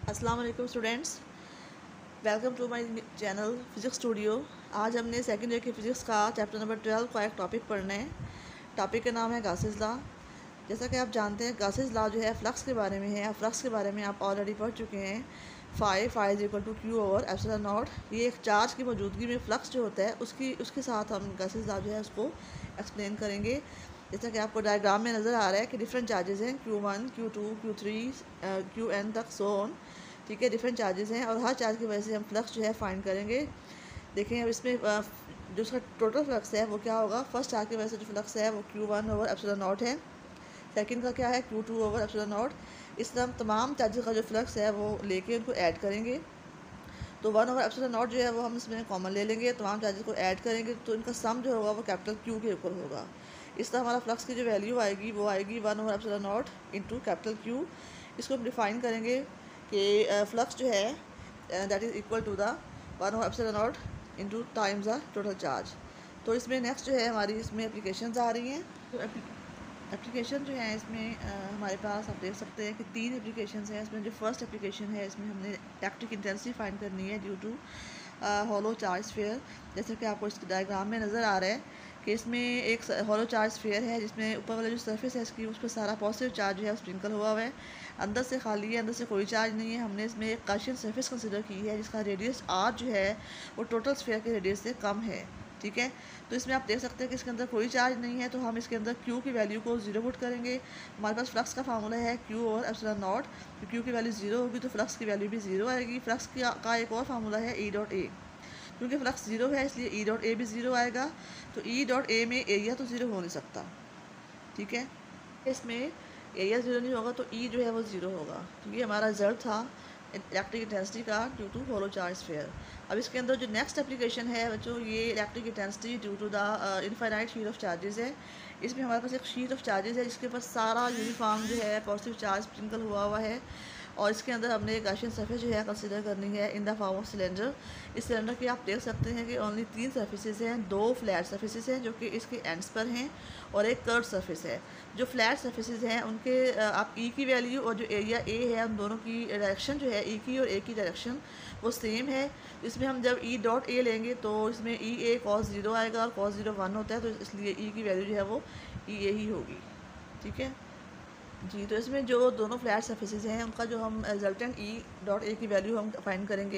अस्सलाम वालेकुम students, welcome to my channel physics studio. आज हमने सेकेंड ईयर की फ़िज़िक्स का चैप्टर नंबर 12 का एक टॉपिक पढ़ना है। टॉपिक का नाम है गासेस लॉ। जैसा कि आप जानते हैं गासेस लॉ जो है फ्लक्स के बारे में है। फ्लक्स के बारे में आप ऑलरेडी पढ़ चुके हैं। Phi is equal to q over epsilon naught. ये एक चार्ज की मौजूदगी में फ्लक्स जो होता है उसके साथ हम गासेस लॉ जो है उसको एक्सप्लेन करेंगे। जैसा कि आपको डायग्राम में नज़र आ रहा है कि डिफरेंट चार्जेस हैं Q1, Q2, Q3, Qn तक सो ऑन। ठीक है, डिफरेंट चार्जेस हैं और हर चार्ज की वजह से हम फ्लक्स जो है फाइंड करेंगे। देखें अब इसमें जो उसका टोटल फ्लक्स है वो क्या होगा। फर्स्ट चार्ज की वजह से जो फ्लक्स है वो Q1 ओवर एप्सिलॉन नॉट है। सेकंड का क्या है Q2 ओवर एप्सिलॉन नॉट। इस तरह हम तमाम चार्जेस का जो फ्लक्स है वो लेके उनको ऐड करेंगे। तो 1 ओवर एप्सिलॉन नॉट जो है वो हम इसमें कॉमन ले लेंगे, तमाम चार्जेस को ऐड करेंगे तो इनका सम जो होगा वो कैपिटल Q के ऊपर होगा। इस तरह हमारा फ्लक्स की जो वैल्यू आएगी वो आएगी 1 over epsilon naught into capital Q। इसको हम डिफाइन करेंगे कि फ्लक्स जो है that is equal to the 1 over epsilon naught into times the total charge. तो इसमें नेक्स्ट जो है हमारी इसमें एप्लीकेशंस आ रही हैं। तो एप्लीकेशन जो है इसमें हमारे पास आप देख सकते हैं कि 3 एप्लीकेशंस हैं। इसमें जो फर्स्ट एप्लीकेशन है इसमें हमने इलेक्ट्रिक इंटेंसिटी फाइंड करनी है due to hollow charge sphere. जैसे कि आपको इस डायग्राम में नज़र आ रहा है कि इसमें एक हॉलो चार्ज स्फीयर है जिसमें ऊपर वाला जो सरफेस है इसकी उस पर सारा पॉजिटिव चार्ज जो है स्प्रिंकल हुआ हुआ है, अंदर से खाली है, अंदर से कोई चार्ज नहीं है। हमने इसमें एक गाशियन सरफेस कंसिडर की है जिसका रेडियस r जो है वो टोटल स्फीयर के रेडियस से कम है। ठीक है, तो इसमें आप देख सकते हैं कि इसके अंदर कोई चार्ज नहीं है, तो हम इसके अंदर Q की वैल्यू को 0 पुट करेंगे। हमारे पास फ्लक्स का फार्मूला है Q ओवर एप्सिलॉन नॉट। तो Q की वैल्यू 0 होगी तो फ्लक्स की वैल्यू भी 0 आएगी। फ्लक्स का एक और फार्मूला है E डॉट ए। क्योंकि फ्लक्स 0 है इसलिए E डॉट ए भी 0 आएगा। तो E डॉट ए में एरिया तो 0 हो नहीं सकता। ठीक है, इसमें एरिया 0 नहीं होगा तो E जो है वो 0 होगा। तो ये हमारा रिजल्ट था इलेक्ट्रिक इंटेंसिटी का due to hollow charge sphere. अब इसके अंदर जो नेक्स्ट एप्लीकेशन है बच्चों, ये electric intensity due to the infinite sheet of charges है। इसमें हमारे पास एक शीट ऑफ चार्जेस है जिसके ऊपर सारा यूनिफॉर्म जो है पॉजिटिव चार्ज स्प्रिंकल हुआ है और इसके अंदर हमने एक गाशियन सरफेस जो है कंसीडर करनी है in the form of cylinder. इस सिलेंडर की आप देख सकते हैं कि ओनली 3 सर्फेसेस हैं, 2 फ्लैट सर्फेसेस हैं जो कि इसके एंड्स पर हैं और एक कर्व सरफेस है। जो फ्लैट सर्फेसेस हैं उनके आप E की वैल्यू और जो एरिया A है उन दोनों की डायरेक्शन जो है E की और A की डायरेक्शन वो सेम है। इसमें हम जब E डॉट ए लेंगे तो इसमें ई ए कॉस 0 आएगा और कॉस 0 1 होता है, तो इसलिए E की वैल्यू जो है वो ई ए ही होगी। ठीक है जी, तो इसमें जो दोनों फ्लैट सर्फेसेस हैं उनका जो हम रिजल्टेंट E डॉट ए की वैल्यू हम फाइंड करेंगे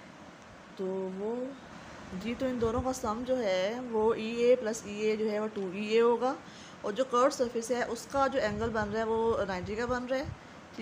तो वो जी, तो इन दोनों का सम जो है वो ई ए प्लस ई ए जो है वो 2EA होगा और जो कर्व सरफेस है उसका जो एंगल बन रहा है वो 90 का बन रहा है। ठीक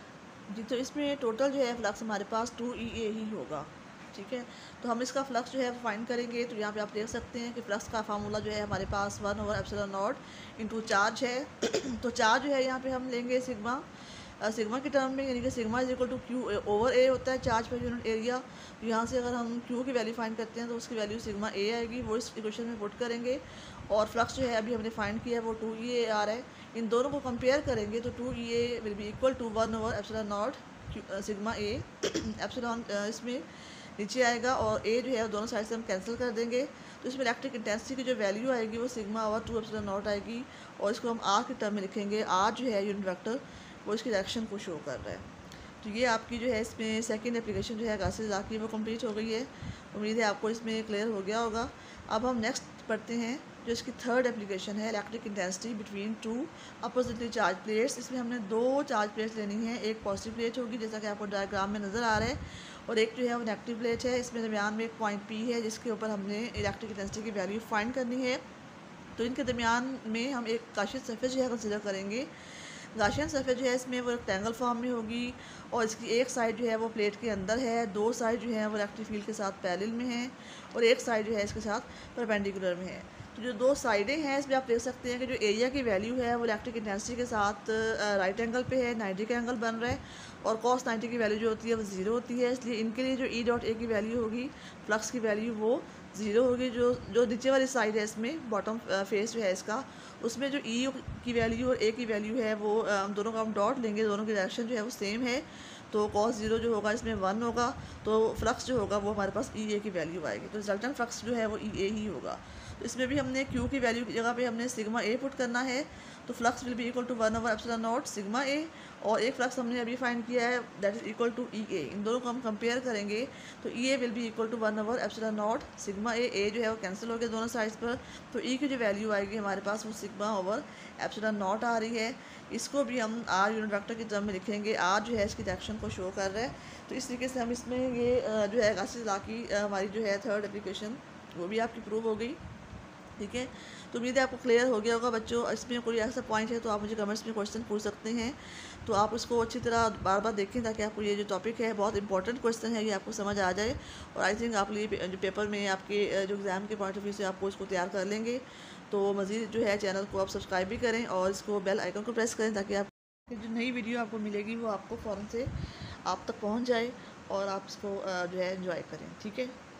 जी, तो इसमें टोटल जो है फ्लक्स हमारे पास 2EA ही होगा। ठीक है, तो हम इसका फ्लक्स जो है फाइंड करेंगे। तो यहाँ पे आप देख सकते हैं कि फ्लक्स का फार्मूला जो है हमारे पास 1 over epsilon naught into charge है। तो चार्ज जो है यहाँ पे हम लेंगे सिग्मा सिग्मा की टर्म में, यानी कि sigma is equal to Q over A होता है चार्ज पर यूनिट एरिया। तो यहाँ से अगर हम Q की वैल्यू फाइंड करते हैं तो उसकी वैल्यू सिग्मा ए आएगी, वो इस इक्वेशन में पुट करेंगे। और फ्लक्स जो है अभी हमने फाइंड किया है वो 2EA आ रहा है। इन दोनों को कंपेयर करेंगे तो 2EA will be equal to 1 over epsilon naught sigma A. Epsilon इसमें नीचे आएगा और ए जो है दोनों साइड से हम कैंसिल कर देंगे। तो इसमें इलेक्ट्रिक इंटेंसिटी की जो वैल्यू आएगी वो सिग्मा ओवर 2 एप्सिलॉन नॉट आएगी और इसको हम आर की टर्म में लिखेंगे। आर जो है यूनिट वेक्टर वो इसकी डायरेक्शन को शो कर रहा है। तो ये आपकी जो है इसमें सेकंड एप्लीकेशन जो है गासेस लॉ की वो कंप्लीट हो गई है। उम्मीद है आपको इसमें क्लियर हो गया होगा। अब हम नेक्स्ट पढ़ते हैं जो इसकी थर्ड एप्लीकेशन है electric intensity between 2 oppositely charge plates. इसमें हमने 2 चार्ज प्लेट्स लेनी है। एक पॉजिटिव प्लेट होगी जैसा कि आपको डायग्राम में नज़र आ रहा है और एक जो है वो नेगेटिव प्लेट है। इसमें दरमियान में एक पॉइंट P है जिसके ऊपर हमने इलेक्ट्रिक इंटेंसिटी की वैल्यू फाइंड करनी है। तो इनके दरमियान में हम एक गाशियन सरफेस जो है कंसिडर करेंगे। गाशियन सरफेस जो है इसमें वो रेक्टेंगल फॉर्म में होगी और इसकी एक साइड जो है वो प्लेट के अंदर है, 2 साइड जो है वो इलेक्ट्रिक फील्ड के साथ पैरेलल में है और एक साइड जो है इसके साथ परपेंडिकुलर में है। तो जो 2 साइडें हैं इसमें आप देख सकते हैं कि जो एरिया की वैल्यू है वो इलेक्ट्रिक इंटेंसिटी के साथ राइट एंगल पे है, 90 का एंगल बन रहा है और कॉस 90 की वैल्यू जो होती है वो 0 होती है। इसलिए इनके लिए जो E डॉट ए की वैल्यू होगी, फ्लक्स की वैल्यू वो 0 होगी। जो नीचे वाली साइड है इसमें बॉटम फेस जो है इसका, उसमें जो E की वैल्यू और A की वैल्यू है वो हम दोनों का हम डॉट लेंगे, दोनों की डायरेक्शन जो है वो सेम है। तो cos 0 जो होगा इसमें 1 होगा, तो फ्लक्स जो होगा वो हमारे पास EA की वैल्यू आएगी। तो रिजल्टेंट फ्लक्स जो है वो EA ही होगा। तो इसमें भी हमने Q की वैल्यू की जगह पे हमने सिग्मा A पुट करना है। तो flux will be equal to 1/ε0 sigma A, और एक फ्लक्स हमने अभी फाइंड किया है that is equal to E A. इन दोनों को हम कंपेयर करेंगे तो E A will be equal to 1/ε0 sigma A जो है वो कैंसिल हो गया दोनों साइड्स पर, तो ई की जो वैल्यू आएगी हमारे पास वो सिग्मा ओवर ε0 आ रही है। इसको भी हम आर यूनिट वेक्टर की टर्म में लिखेंगे। आर जो है इसकी डायरेक्शन को शो कर रहा है, तो इस तरीके से हम इसमें ये जो है गासिस लॉ की हमारी जो है थर्ड एप्लीकेशन वो भी आपकी प्रूव हो गई। ठीक है, तो उम्मीद है आपको क्लियर हो गया होगा बच्चों। इसमें कोई ऐसा पॉइंट है तो आप मुझे कमेंट्स में क्वेश्चन पूछ सकते हैं, तो आप उसको अच्छी तरह बार बार देखें ताकि आपको ये जो टॉपिक है बहुत इंपॉर्टेंट क्वेश्चन है ये आपको समझ आ जाए। और आई थिंक आप ये जो पेपर में आपके जो एग्ज़ाम के पॉइंट ऑफ व्यू से आपको इसको तैयार कर लेंगे। तो मज़ीद जो है चैनल को आप सब्सक्राइब भी करें और इसको बेल आइकन को प्रेस करें ताकि आप जो नई वीडियो आपको मिलेगी वो आपको फ़ौरन से आप तक पहुँच जाए और आप इसको जो है एंजॉय करें। ठीक है।